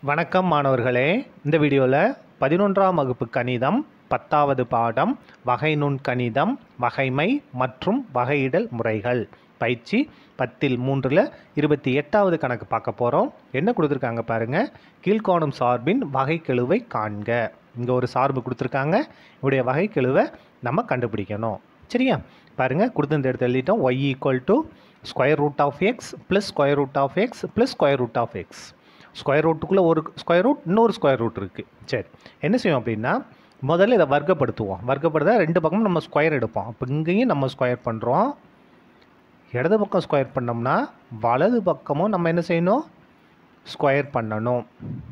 வணக்கம் மாணவர்களே, இந்த வீடியோவில் 11ஆம் வகுப்பு கணிதம் 10வது பாடம் வகை நுண் கணிதம் வகைமை மற்றும் வகையிடல் முறைகள் பயிற்சி 10ல் 3ல் 28வது கணக்கு பார்க்க போகிறோம். என்ன கொடுத்துருக்காங்க பாருங்கள், கீழ்காணும் சார்பின் வகைக்கெழுவை காண்க. இங்கே ஒரு சார்பு கொடுத்துருக்காங்க, இவருடைய வகைக்கெழுவை நம்ம கண்டுபிடிக்கணும். சரியா? பாருங்கள், கொடுத்து எடுத்து எழுதிட்டோம். y = square root of x plus square root of x plus square root of x. Square ரூட்டுக்குள்ளே ஒரு ஸ்கொயர் ரூட், இன்னொரு ஸ்கொயர் ரூட் இருக்குது. சரி, என்ன செய்வோம் அப்படின்னா, முதல்ல இதை வர்க்கப்படுத்துவோம். வர்க்கப்படுத்த ரெண்டு பக்கமும் நம்ம ஸ்கொயர் எடுப்போம். அப்போ இங்கேயும் நம்ம ஸ்கொயர் பண்ணுறோம். இடது பக்கம் ஸ்கொயர் பண்ணோம்னா வலது பக்கமும் நம்ம என்ன செய்யணும், ஸ்கொயர் பண்ணணும்.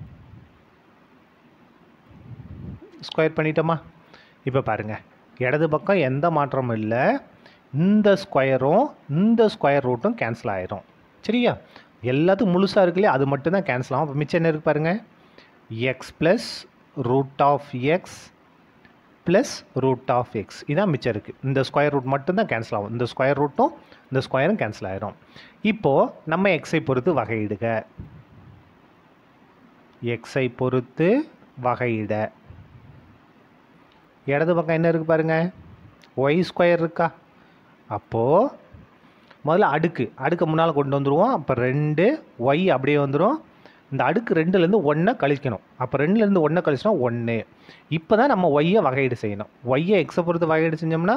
ஸ்கொயர் பண்ணிட்டோமா? இப்போ பாருங்கள், இடது பக்கம் எந்த மாற்றமும் இல்லை. இந்த ஸ்கொயரும் இந்த ஸ்கொயர் ரூட்டும் கேன்சல் ஆகிடும். சரியா? எல்லாத்துக்கும் முழுசாக இருக்குல்லையே, அது மட்டும்தான் கேன்சல் ஆகும். இப்போ மிச்சம் என்ன இருக்குது பாருங்கள், x plus root of x plus root of x, இதான் மிச்சம் இருக்குது. இந்த ஸ்கொயர் ரூட் மட்டும்தான் கேன்சல் ஆகும். இந்த ஸ்கொயர் ரூட்டும் இந்த ஸ்கொயரும் கேன்சல் ஆகிடும். இப்போது நம்ம எக்ஸை பொறுத்து வகையிடுக. எக்ஸை பொறுத்து வகையிட. இடது பக்கம் என்ன இருக்குது பாருங்கள், ஒய் ஸ்கொயர் இருக்கா? அப்போது முதல்ல அடுக்கு முன்னால் கொண்டு வந்துடுவோம். அப்போ 2 ஒய் அப்படியே வந்துடும். இந்த அடுக்கு 2லேருந்து 1 கழிக்கணும். அப்போ 2லேருந்து 1 கழிச்சினா 1. இப்போ தான் நம்ம ஒய்யை வகையீடு செய்யணும். ஒய்யை எக்ஸை பொறுத்து வகையீடு செஞ்சோம்னா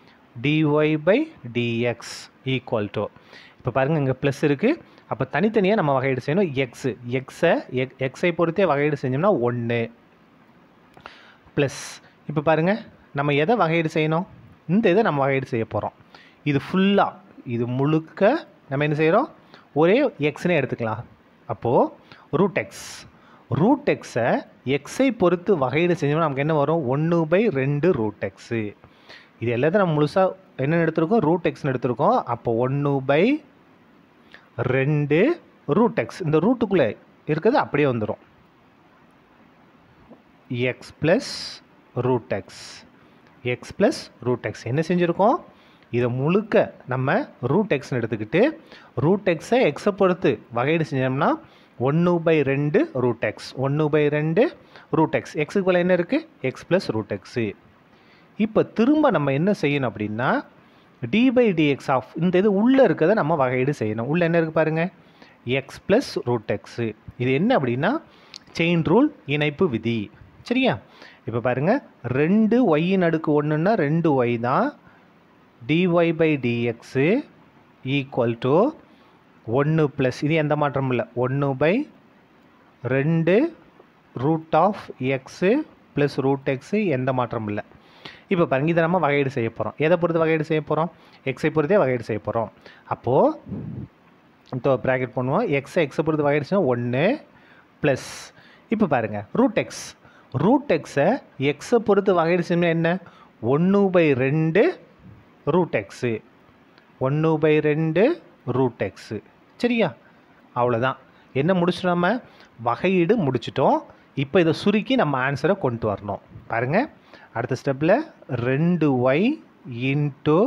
dy/dx = இப்போ பாருங்கள், இங்கே ப்ளஸ் இருக்குது. அப்போ தனித்தனியாக நம்ம வகையீடு செய்யணும். எக்ஸை பொறுத்தே வகையீடு செஞ்சோம்னா 1 ப்ளஸ். இப்போ பாருங்கள், நம்ம எதை வகையீடு செய்யணும், இந்த இதை நம்ம வகையீடு செய்ய போகிறோம். இது ஃபுல்லாக, இது முழுக்க நம்ம என்ன செய்கிறோம், ஒரே எக்ஸ்னே எடுத்துக்கலாம். அப்போது ரூட் எக்ஸை எக்ஸை பொறுத்து வகையீடு செஞ்சோம்னா நமக்கு என்ன வரும், 1/2 ரூட் எக்ஸு. இது எல்லாத்தையும் நம்ம முழுசாக என்னென்னு எடுத்துருக்கோம், ரூட் எக்ஸ்னு எடுத்துருக்கோம். அப்போ 1/2 ரூட் எக்ஸ், இந்த ரூட்டுக்குள்ளே இருக்கிறது அப்படியே வந்துடும். எக்ஸ் ப்ளஸ் ரூட் எக்ஸ் என்ன செஞ்சுருக்கோம், இதை முழுக்க நம்ம ரூட் எக்ஸ்னு எடுத்துக்கிட்டு ரூட் எக்ஸை எக்ஸை பொறுத்து வகையீடு செஞ்சோம்னா 1/2 ரூட் எக்ஸ். 1/2 root X. எக்ஸுக்கு போல் என்ன இருக்குது, எக்ஸ் ப்ளஸ் ரூட் எக்ஸு. இப்போ திரும்ப நம்ம என்ன செய்யணும் அப்படின்னா, dy/dx ஆஃப் இந்த இது உள்ளே இருக்கிறத நம்ம வகையீடு செய்யணும். உள்ளே என்ன இருக்குது பாருங்கள், எக்ஸ் ப்ளஸ் ரூட் எக்ஸு. இது என்ன அப்படின்னா செயின் ரூல், இணைப்பு விதி. சரியா? இப்போ பாருங்கள், 2 ஒய்யின் அடுக்கு 1ன்னா 2 ஒய் தான். dy/dx = 1 ப்ளஸ், இது எந்த மாற்றமும் இல்லை, 1/2 root of x plus root x, எந்த மாற்றமும் இல்லை. இப்போ பாருங்கள், இதை நம்ம வகையீடு செய்ய போகிறோம். எதை பொறுத்து வகையீடு செய்ய போகிறோம், எக்ஸை பொறுத்தே வகையீடு செய்ய போகிறோம். அப்போது இப்போ ப்ராக்கெட் பண்ணுவோம். எக்ஸை பொறுத்து வகையீடு செய்யணும் 1 ப்ளஸ். இப்போ பாருங்கள், ரூட் எக்ஸை எக்ஸை பொறுத்து வகையீடு செய்யணும் என்ன, 1/2 ரூட் எக்ஸு. 1/2 root x. சரியா? அவ்வளோதான். என்ன முடிச்சிட்டோம், நம்ம வகையீடு முடிச்சிட்டோம். இப்போ இதை சுருக்கி நம்ம ஆன்சரை கொண்டு வரணும். பாருங்கள், அடுத்த ஸ்டெப்பில் 2y ×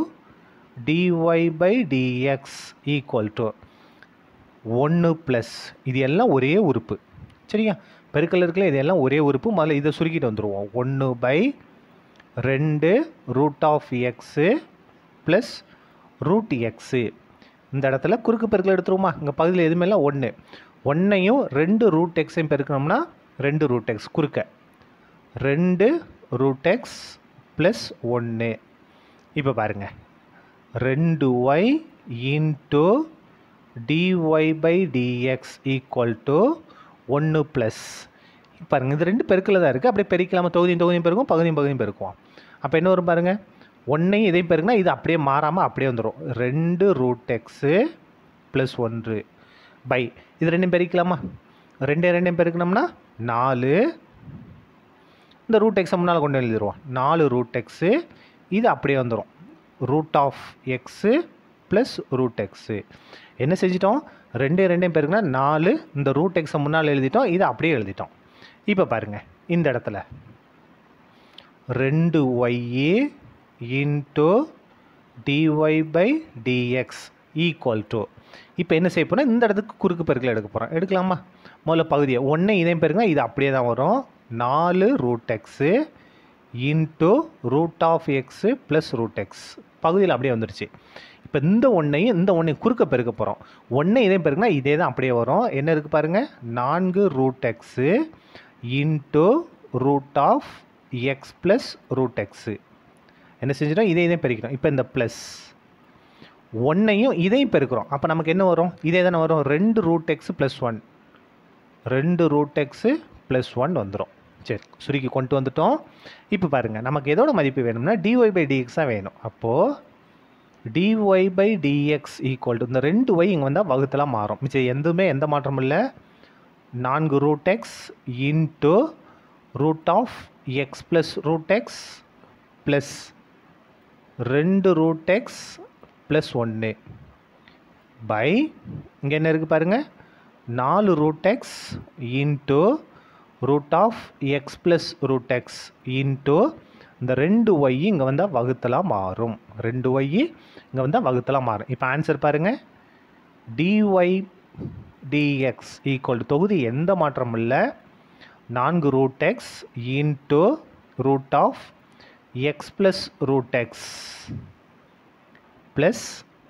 dy/dx = 1 ப்ளஸ். இது எல்லாம் ஒரே உறுப்பு. சரியா? பெருக்கல் இருக்குல்ல, இது எல்லாம் ஒரே உறுப்பு. முதல்ல இதை சுருக்கிட்டு வந்துடுவோம். 1/2 root of x plus root x. இந்த இடத்துல குறுக்கு பெருக்கல் எடுத்துருவோமா, இங்கே பகுதியில் எதுவுமே இல்லை, 1ஐயும் 2 ரூட் எக்ஸையும் பெருக்கணும்னா 2 ரூட் எக்ஸ் குறுக்க 2 ரூட் எக்ஸ் ப்ளஸ் 1. இப்போ பாருங்கள், 2y × dy/dx = 1 ப்ளஸ். பாருங்கள், இது 2 பெருக்கில் தான் இருக்குது. அப்படியே பெருக்கலாமல் தொகுதியும் பெருக்கும், பகுதியும் பெருக்குவோம். அப்போ என்ன வரும் பாருங்கள், 1ஐயும் இதையும் பெருக்குனா இது அப்படியே மாறாமல் அப்படியே வந்துடும். 2 ரூட் எக்ஸு ப்ளஸ் 1 பை இது 2 பெருக்கலாமா, 2 பெருக்கணும்னா 4. இந்த ரூட் எக்ஸை முன்னால் கொண்டு எழுதிடுவோம். 4 ரூட் எக்ஸு, இது அப்படியே வந்துடும். Root of x plus root x. என்ன செஞ்சிட்டோம், 2 பெருக்குனா 4. இந்த ரூட் எக்ஸை முன்னால் எழுதிட்டோம், இதை அப்படியே எழுதிட்டோம். இப்போ பாருங்கள், இந்த இடத்துல 2y × dy/dx ஈக்குவல் டு இப்போ என்ன செய்ய போனால் இந்த இடத்துக்கு குறுக்கு பெருக்கல் எடுக்க போகிறோம். எடுக்கலாமா? முதல்ல பகுதியை ஒன்றை இதையும் பெருக்குனா இது அப்படியே தான் வரும். 4 root x into root of x plus root x பகுதியில் அப்படியே வந்துடுச்சு. இப்போ இந்த ஒன்றையும் குறுக்க பெருக்க போகிறோம். ஒன்றை இதையும் பெருக்குனா இதே தான் அப்படியே வரும். என்ன இருக்குது பாருங்கள், 4 root x into root of x plus root x. என்ன செஞ்சிட்டோம், இதையும் பெருக்கிறோம். இப்போ இந்த ப்ளஸ் ஒன்றையும் இதையும் பெருக்கிறோம். அப்போ நமக்கு என்ன வரும், இதே தானே வரும். 2 root x plus 1, 2 root x plus 1 வந்துடும். சரி, சுருக்கி கொண்டு வந்துட்டோம். இப்போ பாருங்கள், நமக்கு எதோட மதிப்பு வேணும்னா dy பை dx தான் வேணும். அப்போது dy by dx equal to இந்த 2y இங்கே வந்தால் வகுத்தலாம் மாறும். மிச்சம் எந்த மாற்றமும் இல்லை. 4 root x into root of x plus root x plus 2 root x plus 1 by இங்கே என்ன இருக்குது பாருங்கள், 4 root x into root of x plus root x into இந்த 2y இங்கே வந்தால் வகுத்தலாம் மாறும். 2y இங்கே வந்தால் வகுத்தலாம் மாறும். இப்போ ஆன்சர் பாருங்கள், dy dx ஈக்குவல் டு தொகுதி எந்த மாற்றமும் இல்லை. 4 root x into root of x plus root x plus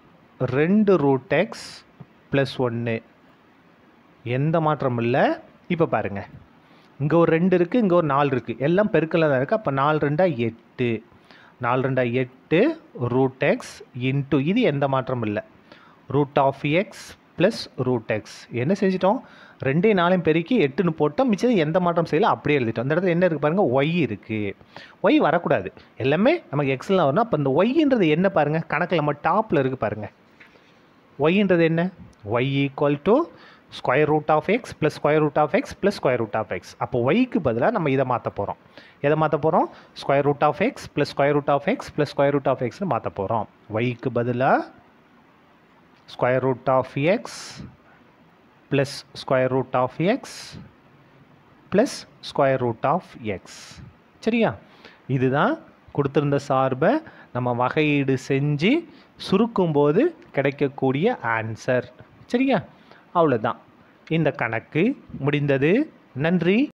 2 root x plus 1 எந்த மாற்றமும் இல்லை. இப்போ பாருங்கள், இங்கே ஒரு 2 இருக்குது, இங்கே ஒரு 4 இருக்குது, எல்லாம் பெருக்கலாக தான் இருக்குது. அப்போ 4 2 8, 4 2 8 ரூட் எக்ஸ் இன்ட்டு இது எந்த மாற்றமும் இல்லை root of x plus root x. என்ன செஞ்சிட்டோம், 2 4 பெருக்கி 8ன்னு போட்டோம். மிச்சம் எந்த மாற்றம் செய்யல, அப்படியே எழுதிட்டோம். இந்த இடத்துல என்ன இருக்குது பாருங்கள், ஒய் இருக்குது. ஒய் வரக்கூடாது, எல்லாமே நமக்கு எக்ஸில் வரணும். அப்போ இந்த ஒய்ன்றது என்ன பாருங்கள், கணக்கில் நம்ம டாப்பில் இருக்குது பாருங்கள். ஒய்ன்றது என்ன, y equal to square root of x plus square root of x plus square root of x. அப்போ ஒய்க்கு பதிலாக நம்ம இதை மாற்ற போகிறோம். எதை மாற்ற போகிறோம், square root of x plus square root of x plus square root of எக்ஸ்னு மாற்ற போகிறோம். ஒய்க்கு பதிலாக square root of x plus square root of x plus square root of x. சரியா, இதுதான் கொடுத்துருந்த சார்பை நம்ம வகையீடு செஞ்சு சுருக்கும்போது கிடைக்கக்கூடிய ஆன்சர். சரியா, அவ்வளோதான், இந்த கணக்கு முடிந்தது. நன்றி.